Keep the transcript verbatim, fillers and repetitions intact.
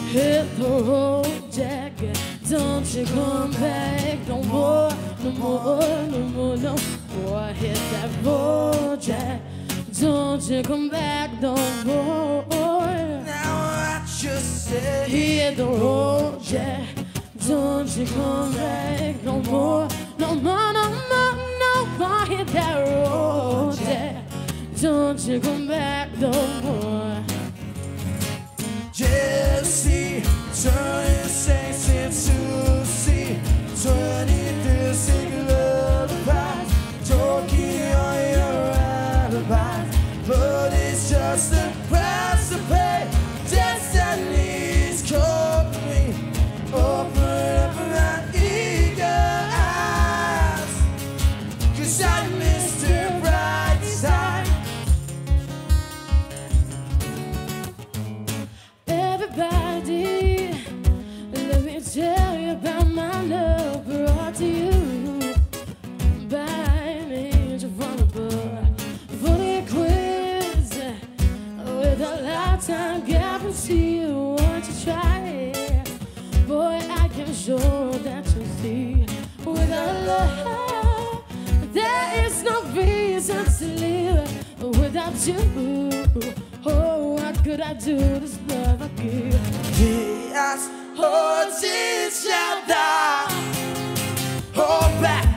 Hit the road, Jack. Don't you come back no more, no more, no more, no more. Hit that road, Jack. Don't you come back no more. Now I just say, hit the road, Jack. Don't you come back no more, no more, no more, no more. Hit that road, Jack. Don't you come back no more. Jesse, turn your saints into sea. Twenty-three singular prize, talking on your alibi, but it's just the price to pay. Destiny's calling, open up my eager eyes, 'cause I'm Mister Brightside. Everybody, let me tell you about my love brought to you by Major Vulnerable. Fully quiz with a lifetime guarantee. Won't you try it? Boy, I can show that you see. Without love, there is no reason to live without you. Oh, what could I do this love I give? He has holds each other. Hold back.